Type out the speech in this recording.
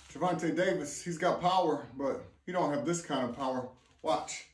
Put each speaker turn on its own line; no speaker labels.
Gervonta Davis, he's got power, but he don't have this kind of power. Watch.